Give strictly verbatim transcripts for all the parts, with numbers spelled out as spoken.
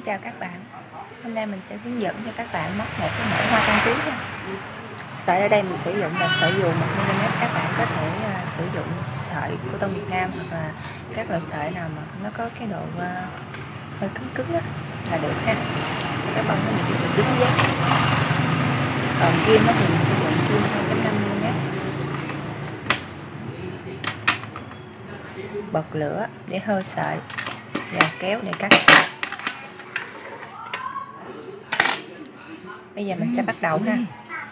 chào các bạn. Hôm nay mình sẽ hướng dẫn cho các bạn móc một cái mẫu hoa trang trí nha. Sợi ở đây mình sử dụng là sợi dù một mi li mét. Các bạn có thể uh, sử dụng sợi của tông Việt Nam hoặc là các loại sợi nào mà nó có cái độ uh, hơi cứng cứng đó, là được ha. Cái bông nó bị được dính dáng. Còn kim nó thì mình sử dụng kim hai phẩy năm mi li mét. Bật lửa để hơi sợi và kéo để cắt sợi. Bây giờ mình sẽ bắt đầu ha.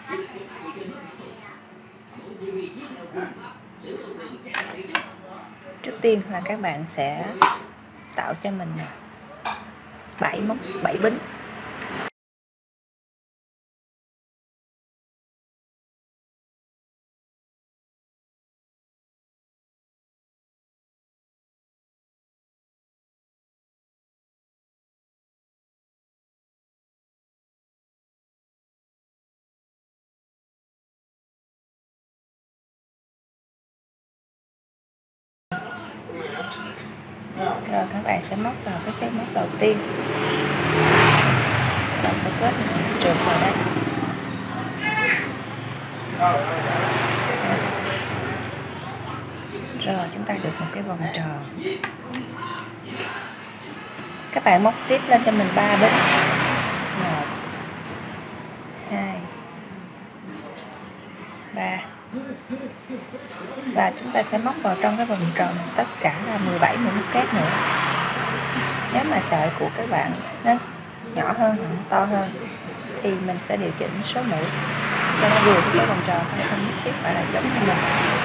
Trước tiên là các bạn sẽ tạo cho mình bảy móc bảy bính. Rồi các bạn sẽ móc vào cái cái móc đầu tiên. Các bạn sẽ kết trượt vào đây. Rồi chúng ta được một cái vòng tròn. Các bạn móc tiếp lên cho mình ba bính. Một, hai, ba. Và chúng ta sẽ móc vào trong cái vòng tròn tất cả là mười bảy mũi móc kép nữa. Nếu mà sợi của các bạn nó nhỏ hơn hoặc to hơn thì mình sẽ điều chỉnh số mũi cho nó vừa với cái vòng tròn, không nhất thiết phải là giống như mình.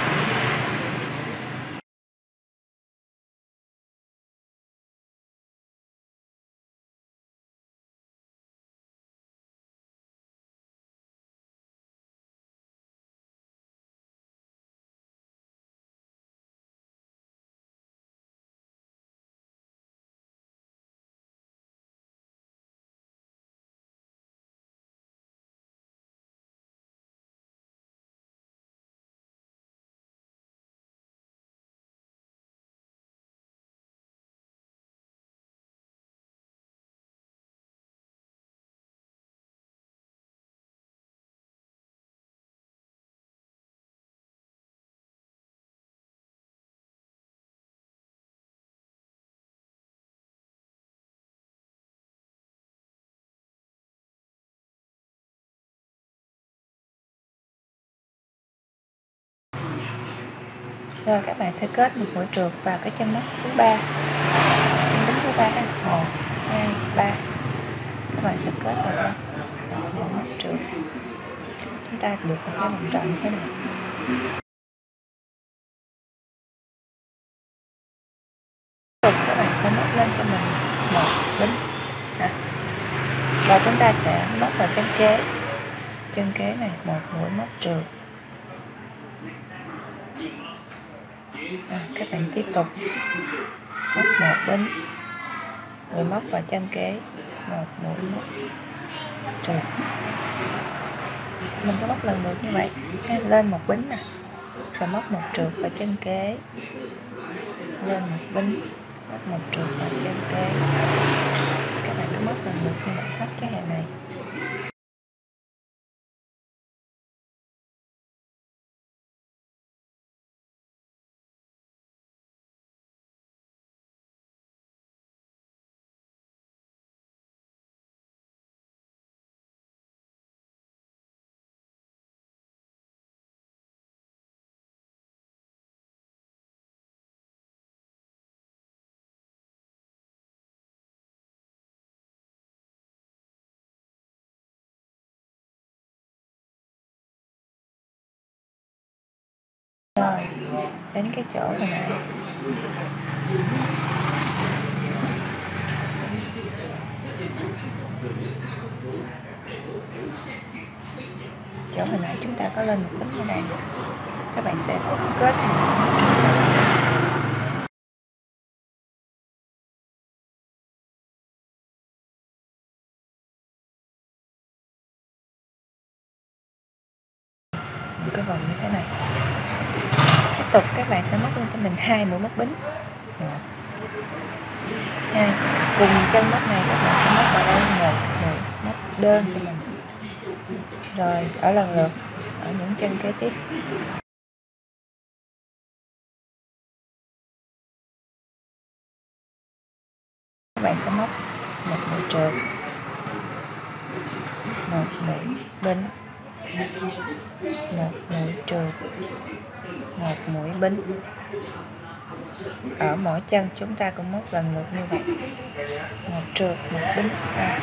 Rồi các bạn sẽ kết một mũi trượt vào cái chân móc thứ ba, chân đính thứ ba, một, hai, ba. Các bạn sẽ kết vào đây một móc trượt. Chúng ta được một cái vòng tròn như thế này. Rồi các bạn sẽ móc lên cho mình một bính. Và chúng ta sẽ móc vào chân kế, chân kế này một mũi móc trượt. À, các bạn tiếp tục móc một bính rồi móc vào chân kế một mũi móc trượt. Mình có móc lần lượt như vậy, lên một bính nè, rồi móc một trượt vào chân kế, lên một bính, móc một trượt vào chân kế. Các bạn cứ móc lần lượt như vậy hết cái hàng này. Rồi, đến cái chỗ hồi nãy chỗ hồi nãy chúng ta có lên một bính như này, các bạn sẽ kết một cái vòng như thế này. Tiếp tục các bạn sẽ móc lên cho mình hai mũi móc bính, một, hai, cùng chân móc này các bạn móc vào đây một mũi móc đơn cho mình. Rồi ở lần lượt ở những chân kế tiếp. Các bạn sẽ móc một mũi trượt, một mũi bính, một mũi trượt, một mũi bính. Ở mỗi chân chúng ta cũng móc lần lượt như vậy, một trượt, một bính. À.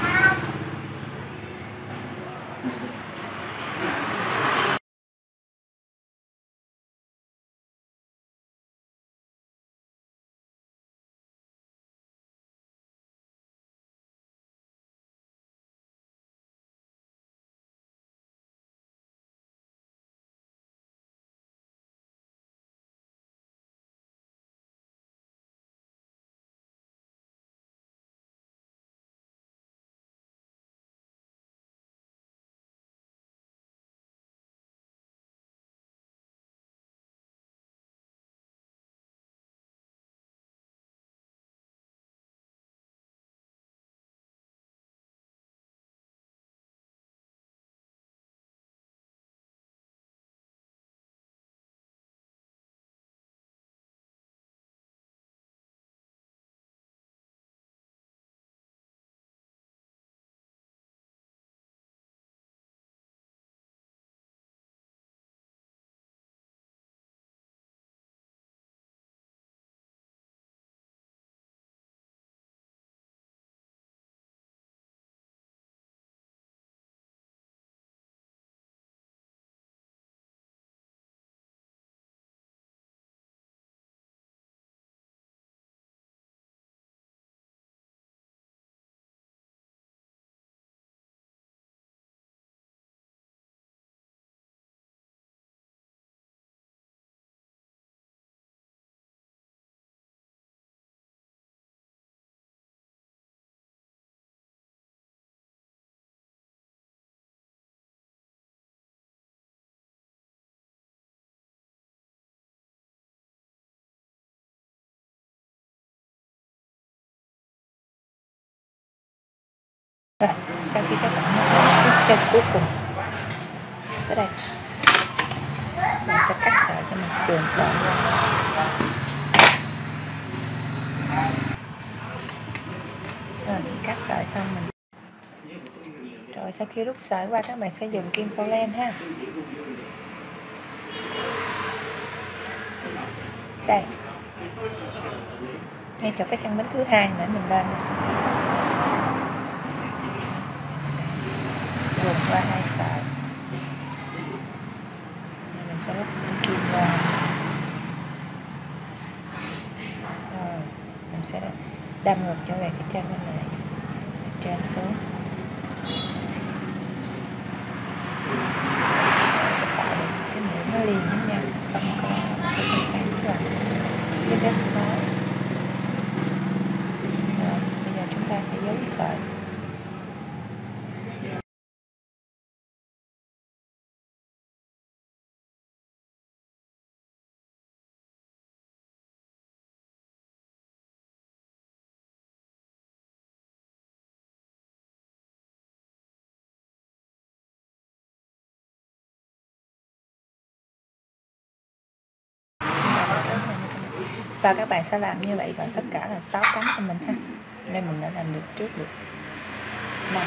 Rồi, sau khi các bạn móc đến chân cuối cùng tới đây, bạn sẽ cắt sợi cho mình trường đoạn ra. Rồi, cắt sợi xong mình. Rồi sau khi rút sợi qua, các bạn sẽ dùng kim pha len ha. Đây, ngay chỗ cái chân bánh thứ hai nữa mình lên luồn qua hai sợi. Mình sẽ rút kim ra. Rồi mình sẽ đâm ngược trở về cái chân bên này, trên xuống. Sẽ tạo được cái mũi nó liền với nhau, không có cái cản trở cái vết khó. Rồi bây giờ chúng ta sẽ giấu sợi. Và các bạn sẽ làm như vậy vào tất cả là sáu cánh của mình ha. Nên mình đã làm được trước được năm.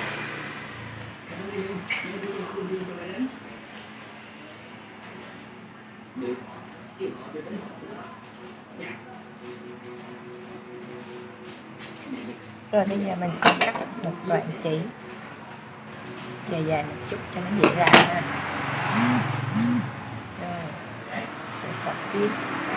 Rồi bây giờ mình sẽ cắt một đoạn chỉ dài dài một chút cho nó dễ lại ha. Rồi sẽ sọt tiếp.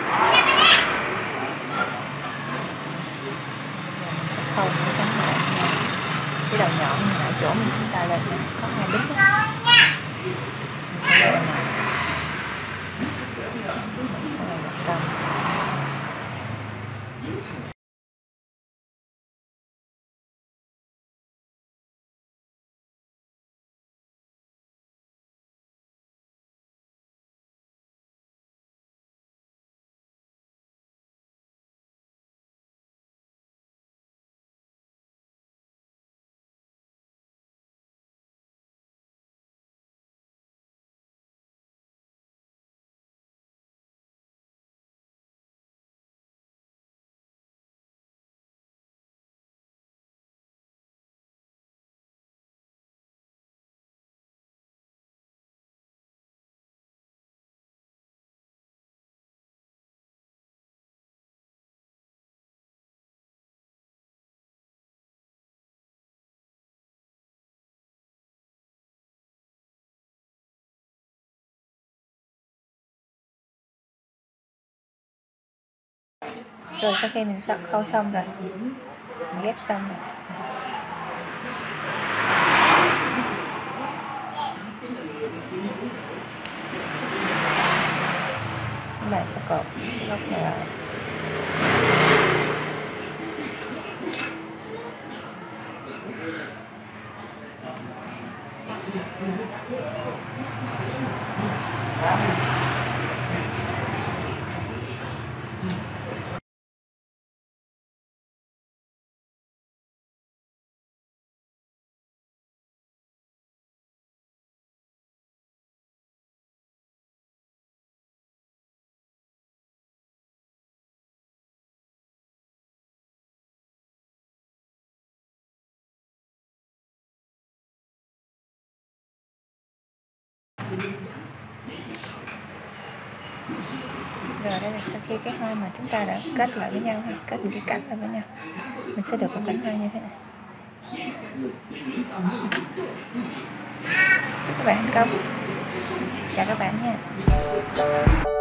Khâu cái cánh này, cái đầu nhọn ở chỗ mình chúng ta lên có hai đít đó. Mình sẽ lên này, sau này đặt cong. Rồi sau khi mình khâu xong rồi, mình ghép xong rồi, các bạn sẽ cột góc này lại. Rồi đây là sau khi cái hoa mà chúng ta đã kết lại với nhau, kết những cái cạnh lại với nhau, mình sẽ được một cánh hoa như thế này. Chúc các bạn thành công. Chào các bạn nha.